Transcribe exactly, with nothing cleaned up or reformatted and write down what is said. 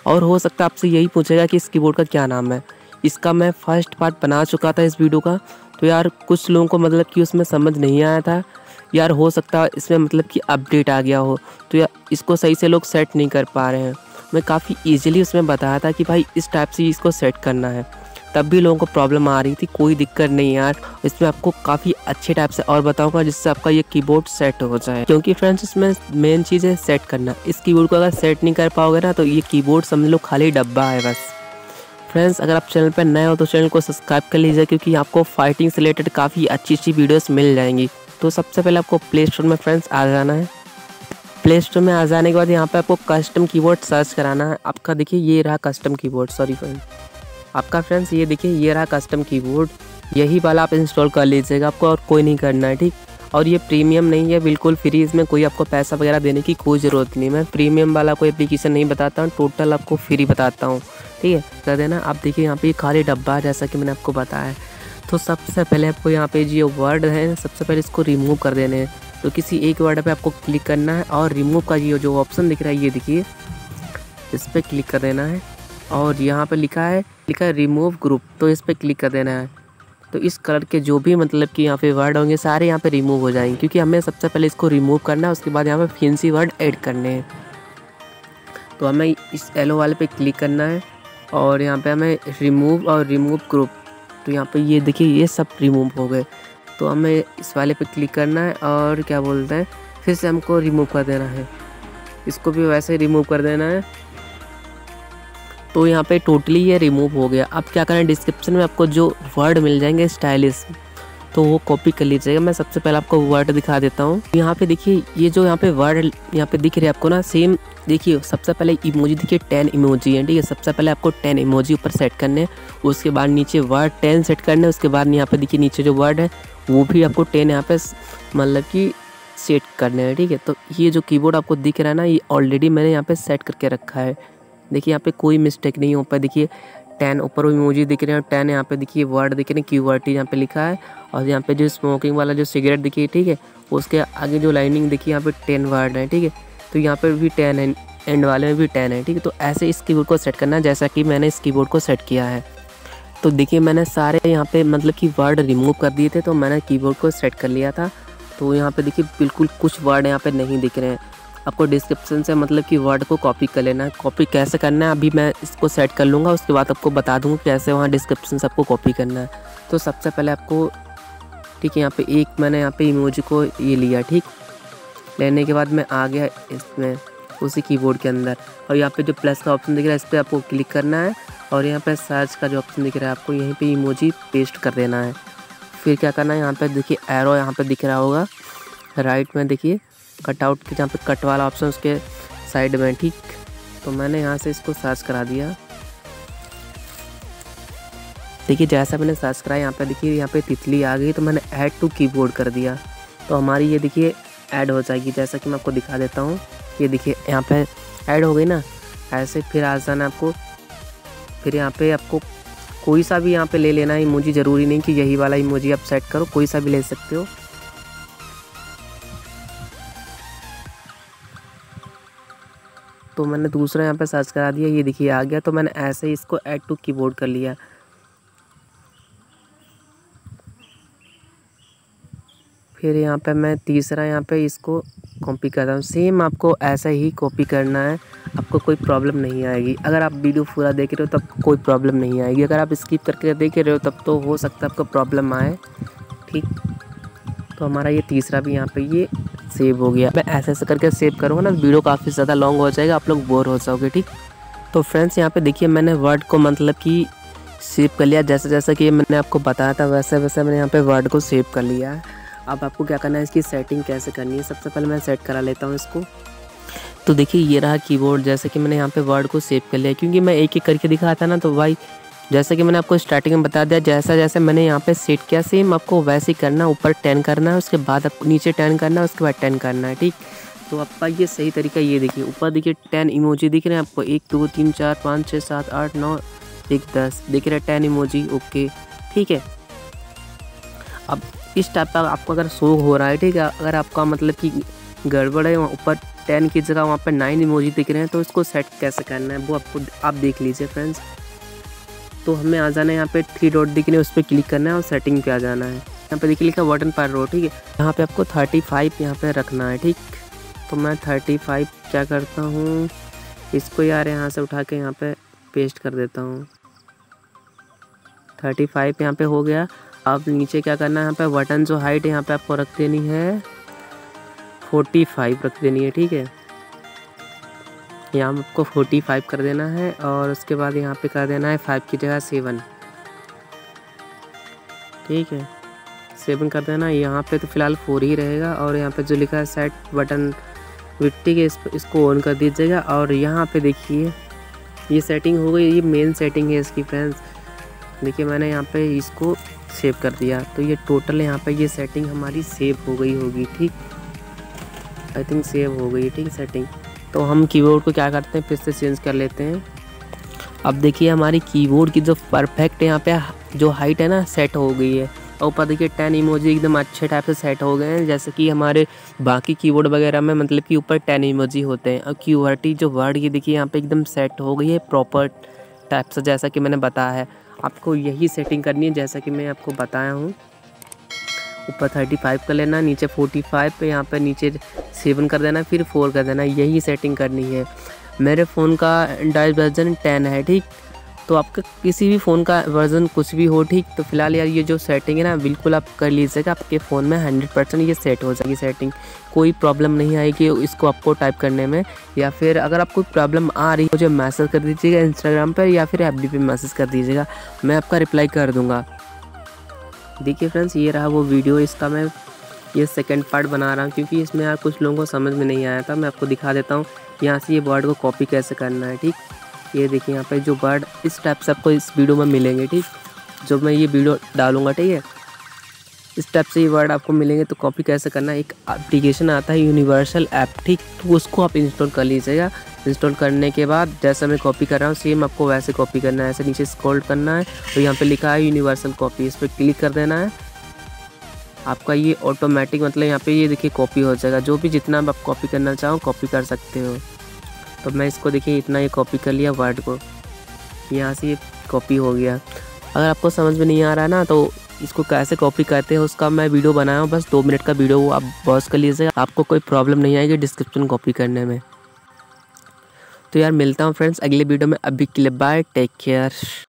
और हो सकता है आपसे यही पूछेगा कि इस कीबोर्ड का क्या नाम है। इसका मैं फर्स्ट पार्ट बना चुका था इस वीडियो का, तो यार कुछ लोगों को मतलब कि उसमें समझ नहीं आया था यार, हो सकता है इसमें मतलब कि अपडेट आ गया हो, तो यार इसको सही से लोग सेट नहीं कर पा रहे हैं। मैं काफ़ी ईजिली उसमें बताया था कि भाई इस टाइप से इसको सेट करना है, तब भी लोगों को प्रॉब्लम आ रही थी। कोई दिक्कत नहीं यार, इसमें आपको काफ़ी अच्छे टाइप से और बताऊंगा जिससे आपका ये कीबोर्ड सेट हो जाए, क्योंकि फ्रेंड्स इसमें मेन चीज़ है सेट करना। इस कीबोर्ड को अगर सेट नहीं कर पाओगे ना तो ये कीबोर्ड समझ लो खाली डब्बा है बस। फ्रेंड्स अगर आप चैनल पर नए हो तो चैनल को सब्सक्राइब कर लीजिए, क्योंकि आपको फाइटिंग से रिलेटेड काफ़ी अच्छी अच्छी वीडियोस मिल जाएंगी। तो सबसे पहले आपको प्ले स्टोर में फ्रेंड्स आ जाना है। प्ले स्टोर में आ जाने के बाद यहाँ पे आपको कस्टम कीबोर्ड सर्च कराना है। आपका देखिए ये रहा कस्टम कीबोर्ड, सॉरी फ्रेंड आपका फ्रेंड्स ये देखिए ये रहा कस्टम कीबोर्ड, यही वाला आप इंस्टॉल कर लीजिएगा, आपको और कोई नहीं करना है, ठीक। और ये प्रीमियम नहीं है, बिल्कुल फ्री, इसमें कोई आपको पैसा वगैरह देने की कोई ज़रूरत नहीं। मैं प्रीमियम वाला कोई एप्लीकेशन नहीं बताता हूँ, टोटल आपको फ्री बताता हूँ, ठीक है। कर देना। आप देखिए यहाँ पे खाली डब्बा जैसा कि मैंने आपको बताया है। तो सबसे पहले आपको यहाँ पे जो वर्ड है सबसे पहले इसको रिमूव कर देने हैं। तो किसी एक वर्ड पे आपको क्लिक करना है और रिमूव का ये जो ऑप्शन दिख रहा है ये देखिए, इस पर क्लिक कर देना है। और यहाँ पे लिखा है लिखा है रिमूव ग्रुप, तो इस पर क्लिक कर देना है। तो इस कलर के जो भी मतलब कि यहाँ पे वर्ड होंगे सारे यहाँ पे रिमूव हो जाएंगे, क्योंकि हमें सबसे पहले इसको रिमूव करना है, उसके बाद यहाँ पे फैंसी वर्ड ऐड करने हैं। तो हमें इस येलो वाले पे क्लिक करना है और यहाँ पे हमें रिमूव और रिमूव ग्रुप, तो यहाँ पे ये देखिए ये सब रिमूव हो गए। तो हमें इस वाले पे क्लिक करना है और क्या बोलते हैं फिर से हमको रिमूव कर देना है, इसको भी वैसे रिमूव कर देना है। तो यहाँ पे टोटली ये रिमूव हो गया। अब क्या करना है, डिस्क्रिप्शन में आपको जो वर्ड मिल जाएंगे स्टाइलिश, तो वो कॉपी कर लीजिएगा। मैं सबसे पहले आपको वर्ड दिखा देता हूँ। यहाँ पे देखिए ये जो यहाँ पे वर्ड यहाँ पे दिख रहे हैं आपको ना, सेम देखिए सबसे पहले इमोजी देखिए टेन इमोजी है, ठीक है। सबसे पहले आपको टेन इमोजी ऊपर सेट करने हैं, उसके बाद नीचे वर्ड टेन सेट करने हैं, उसके बाद यहाँ पे देखिए नीचे जो वर्ड है वो भी आपको टेन यहाँ पे मतलब कि सेट करने हैं, ठीक है। तो ये जो कीबोर्ड आपको दिख रहा है ना, ये ऑलरेडी मैंने यहाँ पे सेट करके रखा है। देखिए यहाँ पे कोई मिस्टेक नहीं हो पाई। देखिए टेन ऊपर इमोजी दिख रहे हैं, टेन यहाँ पे देखिए वर्ड दिख रहे हैं, क्यू आर टी यहाँ पे लिखा है। और यहाँ पे जो स्मोकिंग वाला जो सिगरेट दिखिए, ठीक है, उसके आगे जो लाइनिंग देखिए यहाँ पे टेन वर्ड है, ठीक है। तो यहाँ पे भी टेन है, एंड वाले में भी टेन है, ठीक है। तो ऐसे इस कीबोर्ड को सेट करना है जैसा कि मैंने इस कीबोर्ड को सेट किया है। तो देखिए मैंने सारे यहाँ पे मतलब कि वर्ड रिमूव कर दिए थे, तो मैंने कीबोर्ड को सेट कर लिया था। तो यहाँ पे देखिए बिल्कुल कुछ वर्ड यहाँ पे नहीं दिख रहे हैं। आपको डिस्क्रिप्शन से मतलब कि वर्ड को कॉपी कर लेना है। कॉपी कैसे करना है अभी मैं इसको सेट कर लूँगा, उसके बाद आपको बता दूँगा कैसे वहाँ डिस्क्रिप्शन से आपको कॉपी करना है। तो सबसे पहले आपको ठीक है यहाँ पे एक मैंने यहाँ पे इमोजी को ये लिया, ठीक। लेने के बाद मैं आ गया इसमें उसी कीबोर्ड के अंदर, और यहाँ पे जो प्लस का ऑप्शन दिख रहा है इस पर आपको क्लिक करना है और यहाँ पे सर्च का जो ऑप्शन दिख रहा है आपको यहीं पे इमोजी पेस्ट कर देना है। फिर क्या करना है, यहाँ पे देखिए एरो यहाँ पे दिख रहा होगा राइट में, देखिए कटआउट के जहाँ पे कट वाला ऑप्शन उसके साइड में, ठीक। तो मैंने यहाँ से इसको सर्च करा दिया। देखिए जैसा मैंने सर्च कराया यहाँ पे देखिए यहाँ पे तितली आ गई, तो मैंने ऐड टू कीबोर्ड कर दिया। तो हमारी ये देखिए ऐड हो जाएगी, जैसा कि मैं आपको दिखा देता हूँ। ये देखिए यहाँ पे ऐड हो गई ना, ऐसे फिर आ जाना आपको। फिर यहाँ पे आपको कोई सा भी यहाँ पे ले लेना है इमोजी, ज़रूरी नहीं कि यही वाला इमोजी आप सेट करो, कोई सा भी ले सकते हो। तो मैंने दूसरा यहाँ पे सर्च करा दिया, ये देखिए आ गया। तो मैंने ऐसे ही इसको ऐड टू कीबोर्ड कर लिया। फिर यहाँ पे मैं तीसरा यहाँ पे इसको कॉपी करता हूँ। सेम आपको ऐसा ही कॉपी करना है, आपको कोई प्रॉब्लम नहीं आएगी। अगर आप वीडियो पूरा देख रहे हो तब कोई प्रॉब्लम नहीं आएगी, अगर आप स्किप करके देख रहे हो तब तो हो सकता है आपको प्रॉब्लम आए, ठीक। तो हमारा ये तीसरा भी यहाँ पे ये सेव हो गया। मैं ऐसे ऐसे करके सेव करूँगा ना, वीडियो काफ़ी ज़्यादा लॉन्ग हो जाएगा, आप लोग बोर हो जाओगे, ठीक। तो फ्रेंड्स यहाँ पे देखिए मैंने वर्ड को मतलब कि सेव कर लिया, जैसे जैसा कि मैंने आपको बताया था वैसे वैसे मैंने यहाँ पे वर्ड को सेव कर लिया है। अब आपको क्या करना है, इसकी सेटिंग कैसे करनी है, सबसे पहले मैं सेट करा लेता हूँ इसको। तो देखिए ये रहा कीबोर्ड, जैसे कि मैंने यहाँ पे वर्ड को सेव कर लिया, क्योंकि मैं एक एक करके दिखाया था ना। तो भाई जैसे कि मैंने आपको स्टार्टिंग में बता दिया, जैसा जैसे मैंने यहाँ पे सेट किया सेम आपको वैसे ही करना। ऊपर टेन करना है, उसके बाद आपको नीचे टेन करना है, उसके बाद टेन करना है, ठीक। तो आपका ये सही तरीका ये देखिए, ऊपर देखिए टेन इमोजी दिख रहे हैं आपको, एक दो तीन चार पाँच छः सात आठ नौ एक दस दिख रहा है टेन इमोजी, ओके, ठीक है। अब इस टाइप का आपको अगर शो हो रहा है, ठीक है। अगर आपका मतलब कि गड़बड़ है, वहाँ ऊपर टेन की जगह वहाँ पे नाइन इमोजी दिख रहे हैं, तो इसको सेट कैसे करना है वो आपको आप देख लीजिए फ्रेंड्स। तो हमें आ जाना है यहाँ पे थ्री डॉट दिख रहे हैं, उस पर क्लिक करना है और सेटिंग पे आ जाना है। यहाँ पे देखिए लिखा बटन पर रो, ठीक है। यहाँ पे आपको थर्टी फाइव यहाँ पे रखना है, ठीक। तो मैं थर्टी फाइव क्या करता हूँ, इसको यार यहाँ से उठा के यहाँ पे पेस्ट कर देता हूँ। थर्टी फाइव यहाँ पे हो गया। अब नीचे क्या करना है, यहाँ पे बटन जो हाइट यहाँ पे आपको रख देनी है फोर्टी फाइव रख देनी है, ठीक है। यहाँ पे आपको फोर्टी फाइव कर देना है और उसके बाद यहाँ पे कर देना है फाइव की जगह सेवन, ठीक है। सेवन कर देना। यहाँ पे तो फिलहाल फोर ही रहेगा और यहाँ पे जो लिखा है सेट बटन विट्टी के इस, इसको ऑन कर दीजिएगा। और यहाँ पे देखिए ये सेटिंग हो गई, ये मेन सेटिंग है इसकी फ्रेंड्स। देखिए मैंने यहाँ पे इसको सेव कर दिया, तो ये टोटल यहाँ पे ये सेटिंग हमारी सेव हो गई होगी, ठीक। आई थिंक सेव हो गई, ठीक सेटिंग। तो हम कीबोर्ड को क्या करते हैं फिर से चेंज कर लेते हैं। अब देखिए हमारी कीबोर्ड की जो परफेक्ट यहाँ पे जो हाइट है ना सेट हो गई है। और ऊपर देखिए टेन इमोजी एकदम अच्छे टाइप से सेट हो गए हैं, जैसे कि हमारे बाकी कीबोर्ड वगैरह में मतलब कि ऊपर टेन इमोजी होते हैं। और क्यूआरटी जो वर्ड ये देखिए यहाँ पे एकदम सेट हो गई है प्रॉपर टाइप से, जैसा कि मैंने बताया है। आपको यही सेटिंग करनी है जैसा कि मैं आपको बताया हूँ। ऊपर थर्टी फाइव कर लेना, नीचे फोर्टी फाइव पे यहाँ पे नीचे सेवन कर देना, फिर फोर कर देना, यही सेटिंग करनी है। मेरे फ़ोन का एंड्रॉइड वर्जन टेन है, ठीक। तो आपका किसी भी फ़ोन का वर्जन कुछ भी हो, ठीक। तो फिलहाल यार ये जो सेटिंग है ना बिल्कुल आप कर लीजिएगा, आपके फ़ोन में हंड्रेड परसेंट ये सेट हो जाएगी सेटिंग। कोई प्रॉब्लम नहीं आएगी इसको आपको टाइप करने में। या फिर अगर आपको प्रॉब्लम आ रही है मुझे मैसेज कर दीजिएगा इंस्टाग्राम पर या फिर एफ बी पे मैसेज कर दीजिएगा, मैं आपका रिप्लाई कर दूँगा। देखिए फ्रेंड्स ये रहा वो वीडियो, इसका मैं ये सेकंड पार्ट बना रहा हूँ क्योंकि इसमें यार कुछ लोगों को समझ में नहीं आया था। मैं आपको दिखा देता हूँ यहाँ से ये वर्ड को कॉपी कैसे करना है, ठीक। ये देखिए यहाँ पे जो वर्ड इस टाइप से आपको इस वीडियो में मिलेंगे, ठीक। जब मैं ये वीडियो डालूंगा, ठीक है, इस टाइप से ये वर्ड आपको मिलेंगे। तो कॉपी कैसे करना है, एक एप्लीकेशन आता है यूनिवर्सल ऐप, ठीक। तो उसको आप इंस्टॉल कर लीजिएगा। इंस्टॉल करने के बाद जैसा मैं कॉपी कर रहा हूँ सेम आपको वैसे कॉपी करना है। ऐसे नीचे स्क्रॉल करना है और यहाँ पे लिखा है यूनिवर्सल कॉपी, इस पर क्लिक कर देना है। आपका ये ऑटोमेटिक मतलब यहाँ पे ये देखिए कॉपी हो जाएगा। जो भी जितना आप कॉपी करना चाहो कॉपी कर सकते हो। तो मैं इसको देखिए इतना ये कॉपी कर लिया वर्ड को, यहाँ से ये कॉपी हो गया। अगर आपको समझ में नहीं आ रहा ना तो इसको कैसे कॉपी करते हैं उसका मैं वीडियो बनाया हूँ, बस दो मिनट का वीडियो, वो आप पॉज कर लीजिएगा, आपको कोई प्रॉब्लम नहीं आएगी डिस्क्रिप्शन कॉपी करने में। तो यार मिलता हूँ फ्रेंड्स अगले वीडियो में, अभी के लिए बाय, टेक केयर।